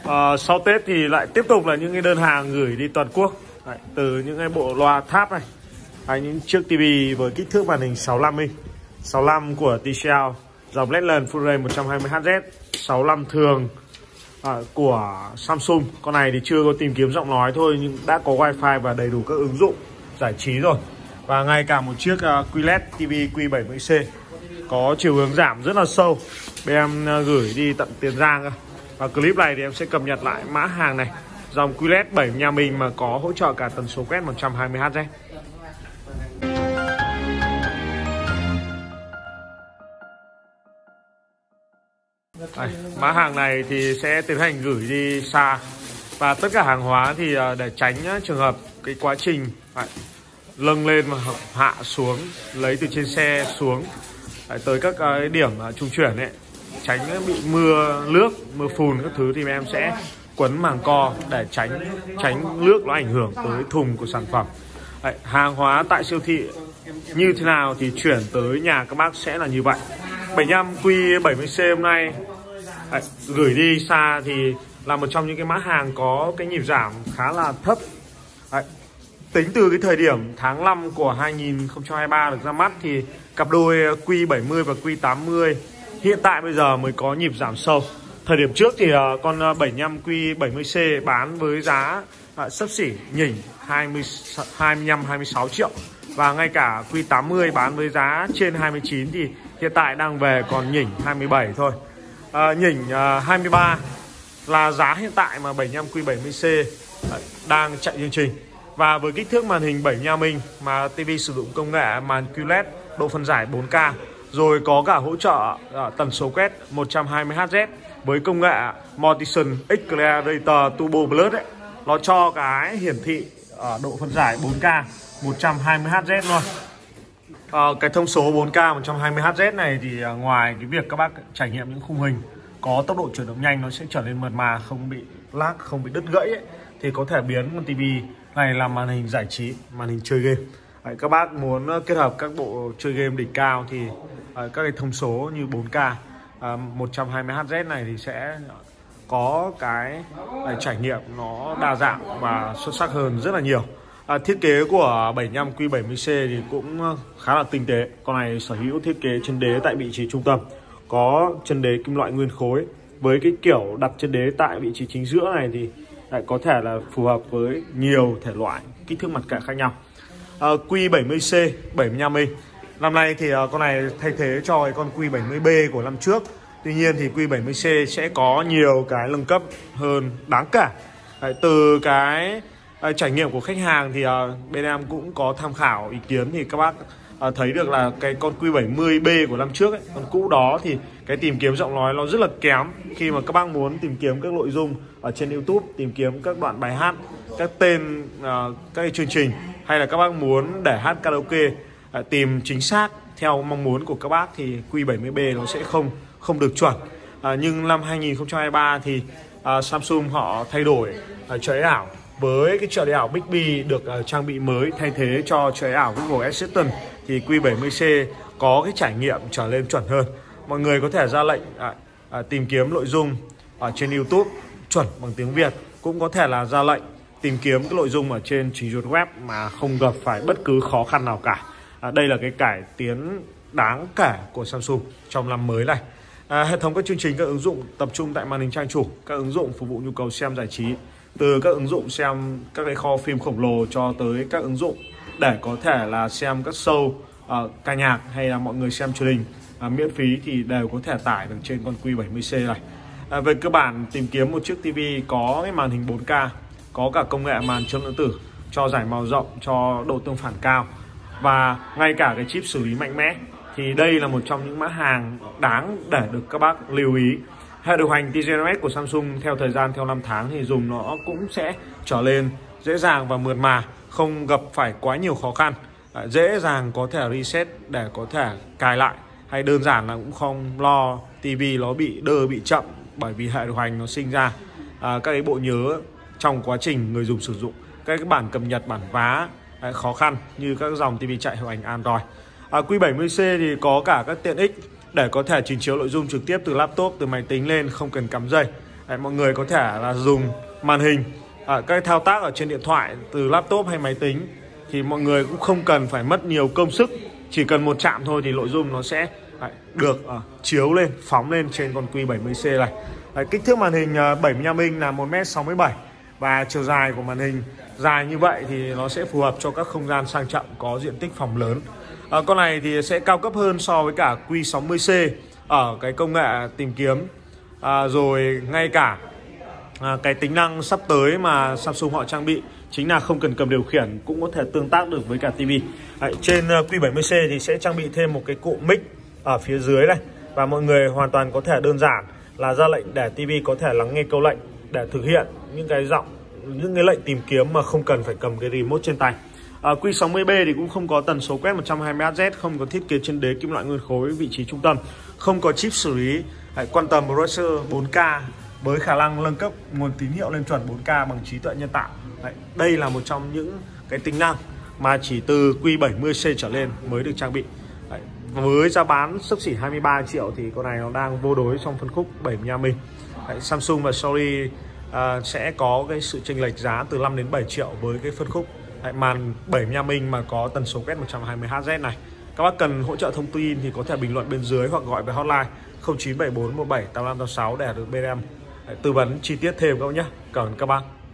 Sau Tết thì lại tiếp tục là những cái đơn hàng gửi đi toàn quốc. Đấy, từ những cái bộ loa tháp này, hay những chiếc tivi với kích thước màn hình 65 inch, 65 của TCL, dòng Redland Full Range 120Hz, 65 thường của Samsung. Con này thì chưa có tìm kiếm giọng nói thôi, nhưng đã có wifi và đầy đủ các ứng dụng giải trí rồi. Và ngay cả một chiếc QLED TV Q70C có chiều hướng giảm rất là sâu, bên em gửi đi tận Tiền Giang. Và clip này thì em sẽ cập nhật lại mã hàng này, dòng QLED 75 inch mà có hỗ trợ cả tần số quét 120Hz. Đây, mã hàng này thì sẽ tiến hành gửi đi xa, và tất cả hàng hóa thì để tránh trường hợp cái quá trình lâng lên và hạ xuống, lấy từ trên xe xuống tới các cái điểm trung chuyển ấy, tránh bị mưa nước, mưa phùn các thứ, thì em sẽ quấn màng co để tránh nước nó ảnh hưởng tới thùng của sản phẩm. Đấy, hàng hóa tại siêu thị như thế nào thì chuyển tới nhà các bác sẽ là như vậy. 75 Q70C hôm nay gửi đi xa thì là một trong những cái mã hàng có cái nhịp giảm khá là thấp. Tính từ cái thời điểm tháng 5 của 2023 được ra mắt thì cặp đôi Q70 và Q80 hiện tại bây giờ mới có nhịp giảm sâu. Thời điểm trước thì con 75 Q70C bán với giá xấp xỉ nhỉnh 25-26 triệu. Và ngay cả Q80 bán với giá trên 29 thì hiện tại đang về còn nhỉnh 27 thôi. Nhỉnh 23 là giá hiện tại mà 75 Q70C đang chạy chương trình. Và với kích thước màn hình 75 inch mà TV sử dụng công nghệ màn QLED độ phân giải 4K, rồi có cả hỗ trợ tần số quét 120Hz với công nghệ Multisun Accelerator Turbo Plus ấy, nó cho cái hiển thị độ phân giải 4K 120Hz luôn. Cái thông số 4K 120Hz này thì ngoài cái việc các bác trải nghiệm những khung hình có tốc độ chuyển động nhanh, nó sẽ trở nên mượt mà, không bị lag, không bị đứt gãy ấy, thì có thể biến con TV này làm màn hình giải trí, màn hình chơi game. Đấy, các bác muốn kết hợp các bộ chơi game đỉnh cao thì các cái thông số như 4K 120Hz này thì sẽ có cái trải nghiệm nó đa dạng và xuất sắc hơn rất là nhiều. Thiết kế của 75 Q70C thì cũng khá là tinh tế. Con này sở hữu thiết kế chân đế tại vị trí trung tâm, có chân đế kim loại nguyên khối. Với cái kiểu đặt chân đế tại vị trí chính giữa này thì lại có thể là phù hợp với nhiều thể loại kích thước mặt cạnh khác nhau. Q70C 75 inch. Năm nay thì con này thay thế cho cái con Q70B của năm trước. Tuy nhiên thì Q70C sẽ có nhiều cái nâng cấp hơn đáng kể. Từ cái trải nghiệm của khách hàng thì bên em cũng có tham khảo ý kiến, thì các bác thấy được là cái con Q70B của năm trước ấy, con cũ đó thì cái tìm kiếm giọng nói nó rất là kém. Khi mà các bác muốn tìm kiếm các nội dung ở trên YouTube, tìm kiếm các đoạn bài hát, các tên các cái chương trình, hay là các bác muốn để hát karaoke tìm chính xác theo mong muốn của các bác thì Q70B nó sẽ không được chuẩn. Nhưng năm 2023 thì Samsung họ thay đổi trợ lý ảo, với cái trợ lý ảo Bixby được trang bị mới thay thế cho trợ lý ảo Google Assistant, thì Q70C có cái trải nghiệm trở lên chuẩn hơn. Mọi người có thể ra lệnh tìm kiếm nội dung ở trên YouTube chuẩn bằng tiếng Việt, cũng có thể là ra lệnh tìm kiếm cái nội dung ở trên trình duyệt web mà không gặp phải bất cứ khó khăn nào cả. Đây là cái cải tiến đáng kể của Samsung trong năm mới này. Hệ thống các chương trình, các ứng dụng tập trung tại màn hình trang chủ, các ứng dụng phục vụ nhu cầu xem giải trí, từ các ứng dụng xem các cái kho phim khổng lồ cho tới các ứng dụng để có thể là xem các show ca nhạc, hay là mọi người xem truyền hình miễn phí thì đều có thể tải được trên con Q70C này. Về cơ bản tìm kiếm một chiếc TV có cái màn hình 4K, có cả công nghệ màn chớp lượng tử cho giải màu rộng, cho độ tương phản cao, và ngay cả cái chip xử lý mạnh mẽ, thì đây là một trong những mã hàng đáng để được các bác lưu ý. Hệ điều hành TZOS của Samsung theo thời gian, theo năm tháng thì dùng nó cũng sẽ trở lên dễ dàng và mượt mà, không gặp phải quá nhiều khó khăn, dễ dàng có thể reset để có thể cài lại, hay đơn giản là cũng không lo TV nó bị đơ, bị chậm, bởi vì hệ điều hành nó sinh ra các cái bộ nhớ trong quá trình người dùng sử dụng, các cái bản cập nhật, bản vá khó khăn như các dòng TV chạy hiệu ảnh Android. Q70C thì có cả các tiện ích để có thể trình chiếu nội dung trực tiếp từ laptop, từ máy tính lên, không cần cắm dây. Đấy, mọi người có thể là dùng màn hình các thao tác ở trên điện thoại từ laptop hay máy tính thì mọi người cũng không cần phải mất nhiều công sức, chỉ cần một chạm thôi thì nội dung nó sẽ được chiếu lên, phóng lên trên con Q70C này. Đấy, kích thước màn hình 75 inch là 1m67 và chiều dài của màn hình dài như vậy thì nó sẽ phù hợp cho các không gian sang trọng có diện tích phòng lớn. Con này thì sẽ cao cấp hơn so với cả Q60C ở cái công nghệ tìm kiếm, rồi ngay cả cái tính năng sắp tới mà Samsung họ trang bị chính là không cần cầm điều khiển cũng có thể tương tác được với cả TV. Trên Q70C thì sẽ trang bị thêm một cái cụm mic ở phía dưới này, và mọi người hoàn toàn có thể đơn giản là ra lệnh để TV có thể lắng nghe câu lệnh để thực hiện những cái lệnh tìm kiếm mà không cần phải cầm cái remote trên tay. Q60B thì cũng không có tần số quét 120Hz, không có thiết kế chân đế kim loại nguyên khối vị trí trung tâm, không có chip xử lý Quantum Processor 4K với khả năng nâng cấp nguồn tín hiệu lên chuẩn 4K bằng trí tuệ nhân tạo. Đây là một trong những cái tính năng mà chỉ từ Q70C trở lên mới được trang bị. Với giá bán xấp xỉ 23 triệu thì con này nó đang vô đối trong phân khúc 75 inch. Samsung và Sony sẽ có cái sự chênh lệch giá từ 5 đến 7 triệu với cái phân khúc màn 75 inch mà có tần số quét 120Hz này. Các bác cần hỗ trợ thông tin thì có thể bình luận bên dưới hoặc gọi về hotline 0974 17 8586 để được bên em tư vấn chi tiết thêm các bác nhé. Cảm ơn các bác.